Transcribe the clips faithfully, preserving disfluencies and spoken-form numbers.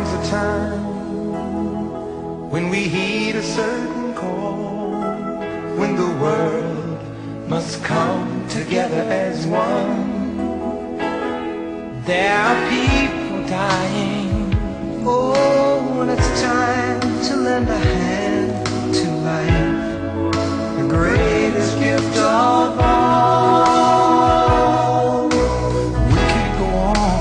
comes a time when we heed a certain call, when the world must come together as one. There are people dying. Oh, when it's time to lend a hand to life, the greatest gift of all. We can't go on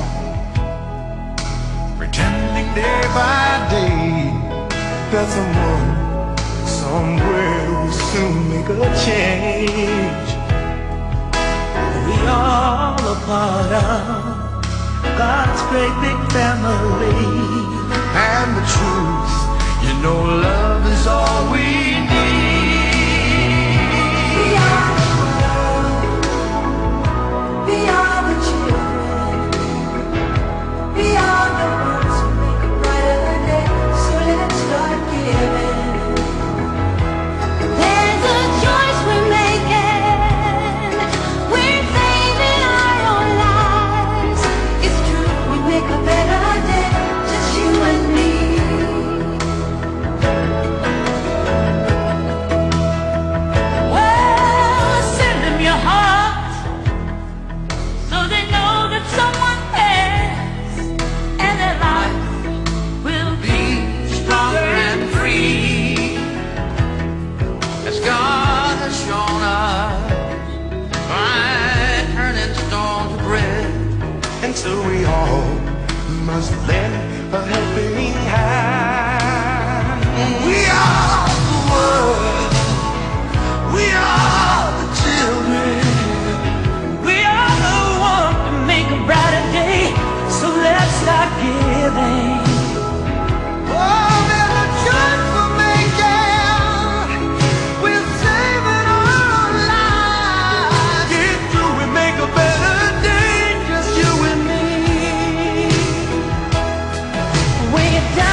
pretending day by day that someone somewhere will soon make a change. We all a part of God's great big family. And the truth, you know, love is all we need. We are the world, we are the children, we are the ones who make a brighter day. So let's start giving. There's a choice we're making. We're saving our own lives. It's true, we make a better day, just you and me. Well, send them your heart so they know that someone cares, and their life will be stronger and free, as God has shown us by turning stone to bread. And so we all must lend a helping hand. We are the world, we are the children, we are the one to make a brighter day. So let's start giving. Oh, there's a choice we're making. We're saving our lives. Get through and make a better day, just you and me. When you're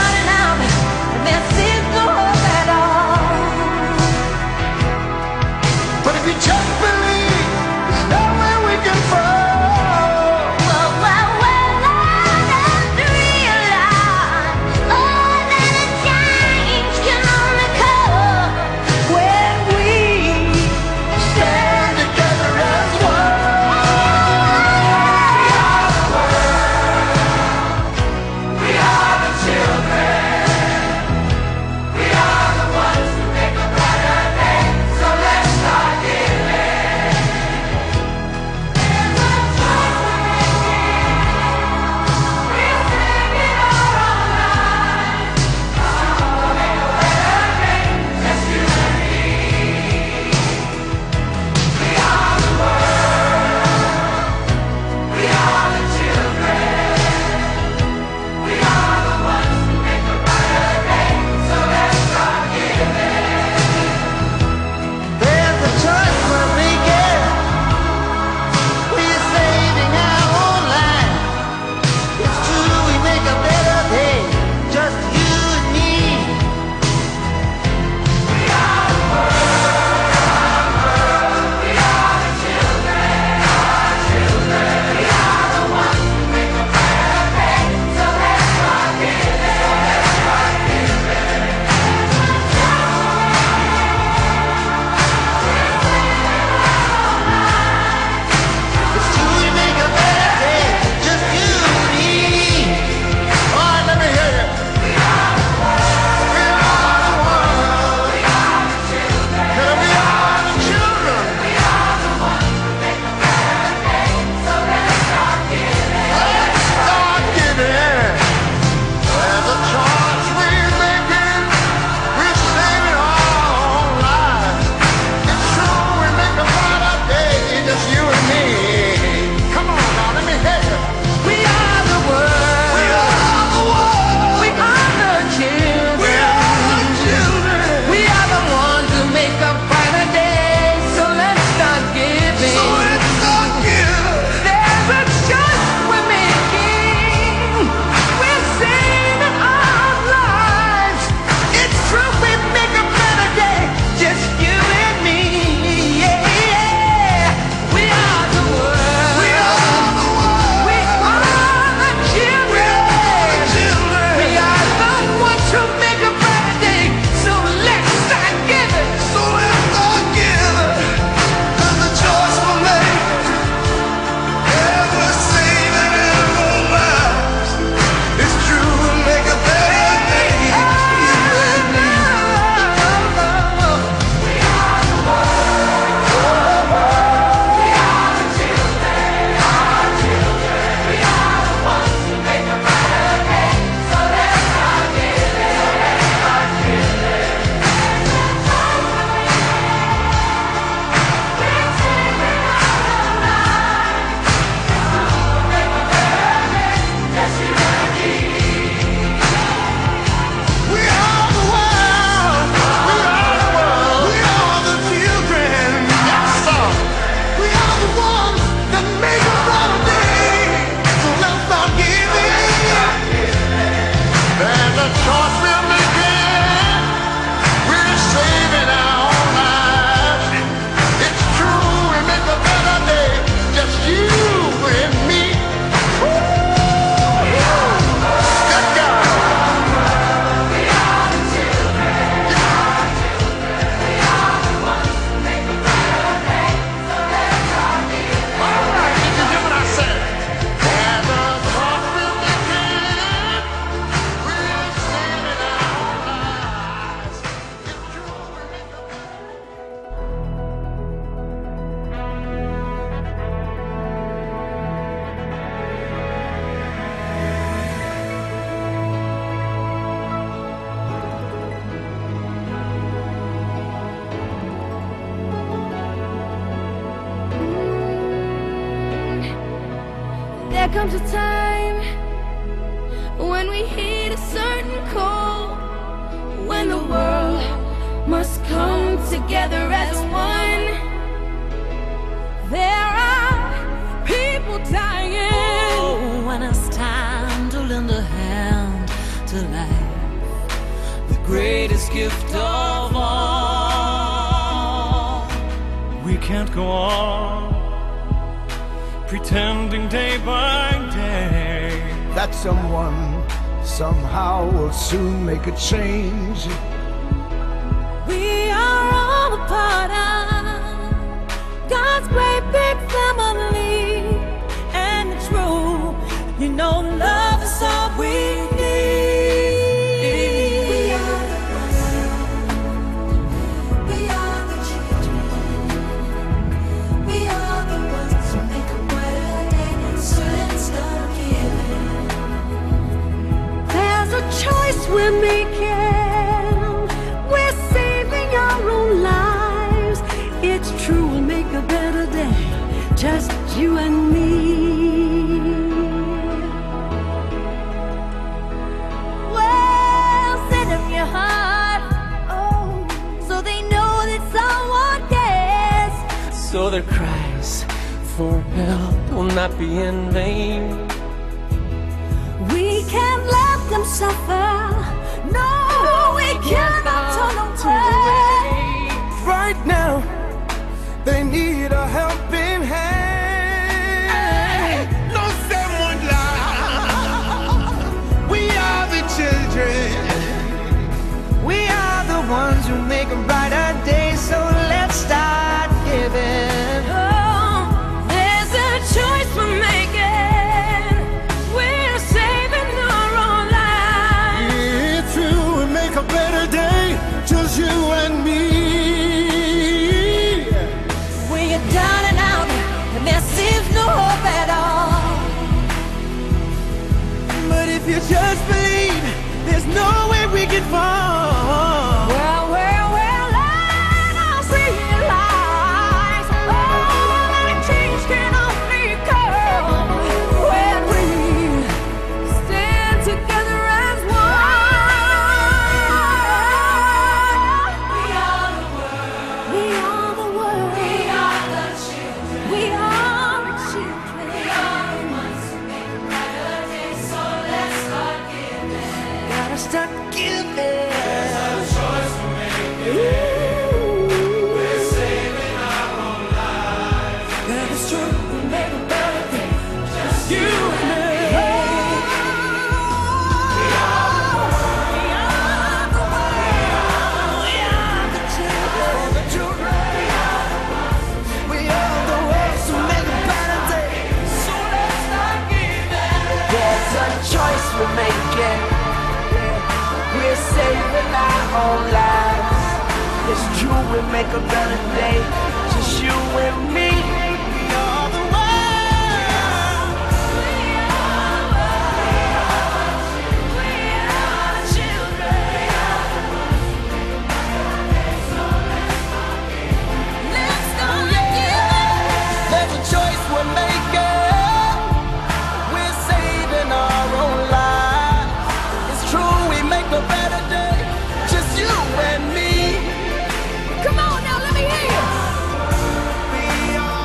comes a time when we heed a certain call, when the world must come together as one. There are people dying. Oh, when it's time to lend a hand to life, the greatest gift of all. We can't go on pretending day by day that someone somehow will soon make a change. We are all a part of God's great big family, and it's true, you know, love is all we need. We are the ones, we are the children, we are the ones who make a brighter day, so let's start giving. There's a choice we're making, we're saving our own lives. It's true, we'll make a better day, just you and me. Well, send them your heart, oh, so they know that someone cares. So their cries for help will not be in vain. We can't let them suffer, no, we cannot turn away. Right now, they need a helping hand. No someone lie. We are the children. We are the ones who make a brighter day. So let's start giving. Oh, there's a choice we're making. We're saving our own lives. It's true, we make a better day, just you and me. Down and out, and there seems no hope at all. But if you just believe, there's no way we can fall. Well, well, well, let us realize, oh, that change can only come when we stand together as one. We are the world. We are the world. We are the children. We are the children. We are the ones who make a brighter day. So let's start giving. Gotta start giving. There's a choice we're making. We're saving our own lives. That is true, we make a better day, just you and me. We are the world, we are the children, The children. We are the ones who make a better day. so let's start giving. There's a choice we're making. We're saving our own lives. It's true, we make a better day, just you and me. We are the world. We are the world, we are the children. Let's start giving. There's a choice we're making. We're saving our own lives. It's true, we make a better day, just you and me. Come on now, let me hear you. We are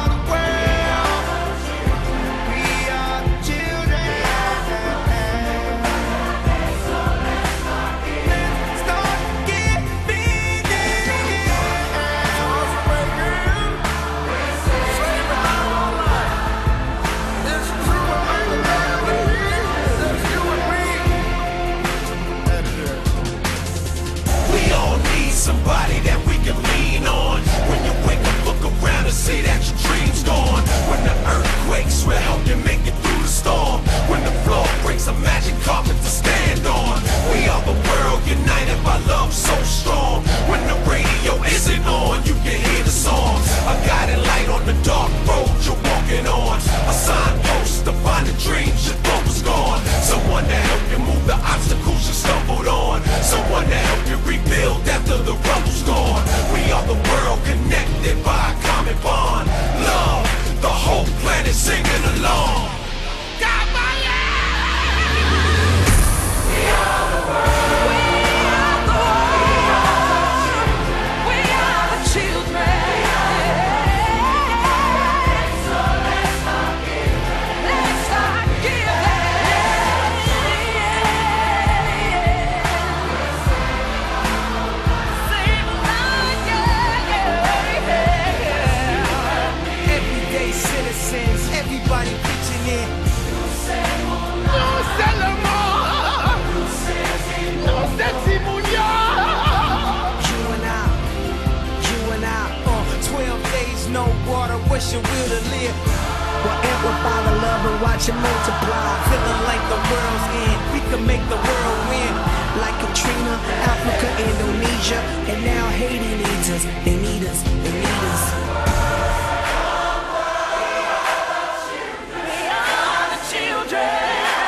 earn, what's your will to live? Well, amplify the love and watch it multiply. Feeling like the world's end, we can make the world win. Like Katrina, Africa, Indonesia, and now Haiti needs us. They need us. They need us. We are the children.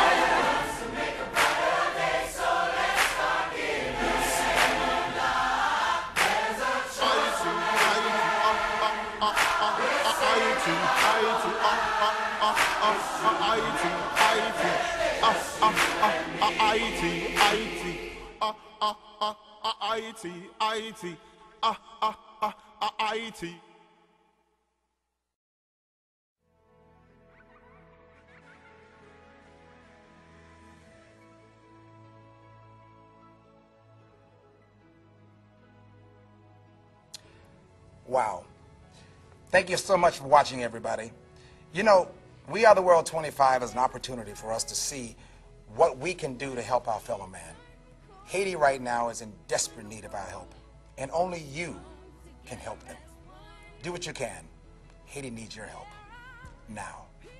Wow. Thank you so much for watching, everybody. You know, We Are the World twenty-five is an opportunity for us to see what we can do to help our fellow man. Haiti right now is in desperate need of our help, and only you can help them. Do what you can. Haiti needs your help now.